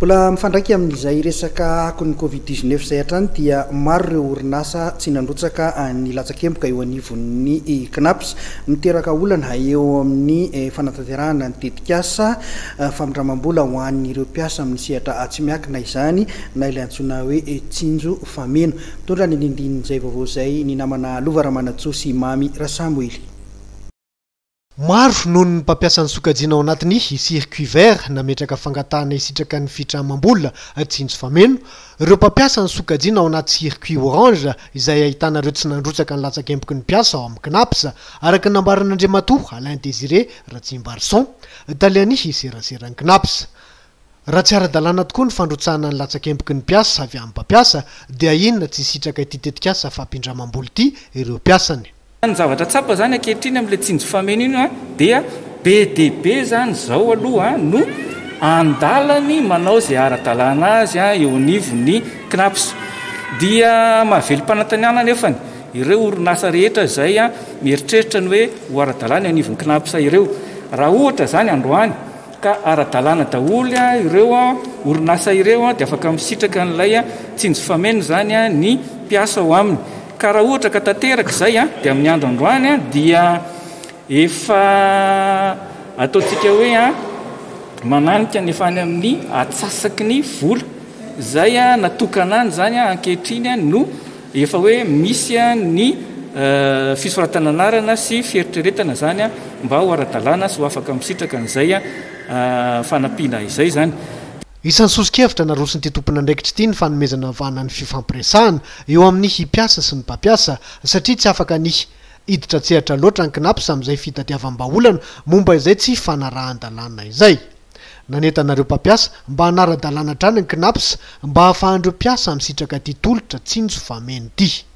Mbola mifandraiky amin'izay resaka akon'ny Covid-19 izay hatrany dia maro ireo orinasa tsy nandrotsaka ny latsakemboka eo anivon'ny CNAPS miteraka olana eo amin'ny fanatanterahana ny tetikasa famindramam-bola ho an'ireo mpiasa amin'ny sehatra tsy miankina izany na ilay antsoina hoe tsinjo fameno. Mitondra ny indindin'izay vaovao izay ny namana Lova Ramanatsoa sy Mamy Rasamuely. Maro noho ny mpampiasa ny sokajiana ao anatin'ny circuit vert nametraka fangatahana isitraka ny fitramam-bola tsinjo fameno. Ireo mpampiasa ny sokajiana ao anaty circuit orange izay ahitana ireo tsy nandrotsaka ny latsakemboky ny mpiasa ao amin'ny CNAPS araka ny nambaran'Andriamatoa Alain Désiré Ratsimbarson taliany seraseran'ny CNAPS. Raha tsy ara-dalàna tokoa ny fandrotsahana ny latsakemboky ny mpiasa avy amin'ny mpampiasa dia inona tsy isitraka ity tetikasa fampindramam-bola ity ireo mpiasany. Ny zavatra tsapa zany ankehitriny amin'ilay tsinjo fameno iny dia be dia be zany zao aloha no andalany manao izay ara-dalàna azy eo anivon'ny CNAPS. Dia mahavelo-panantenana nefany ireo orinasa rehetra izay mieritreritra ny hoe ho ara-dalàna eo anivon'ny CNAPS ireo. Raha ohatra zany androany ka ara-dalàna daholo ireo orinasa ireo dia afaka misitraka n'ilay tsinjo fameno zany ny mpiasa ao aminy. Ka raha ohatra ka tanteraka izay dia amin'ny andro androany dia efa ataontsika hoe mananika nefa any amin'ny atsasaky ny vola izay natokana any zany ankehitriny no efa hoe misy ny fisoratana anarana sy fieritreretana zany mba ho ara-dalàna sy ho afaka misitraka an'izay fanampiana izay zany. Isan'ny sosikevitra narosiny ity tompon'andraikitra ity ny fanomezana vahana ny fifampiresahana eo amin'ny mpiasa sy ny mpampiasa satria tsy afaka ny hiditra tsehatra loatra ny CNAPS amin'izay fitadiavam-baolana momba izay tsy fanarahan-dalàna izay. Nanetanareo mpampiasa mba hanara-dalàna hatrany ny CNAPS mba hahafahan'ireo mpiasa misitraka ity tolotra tsinjo fameno ity.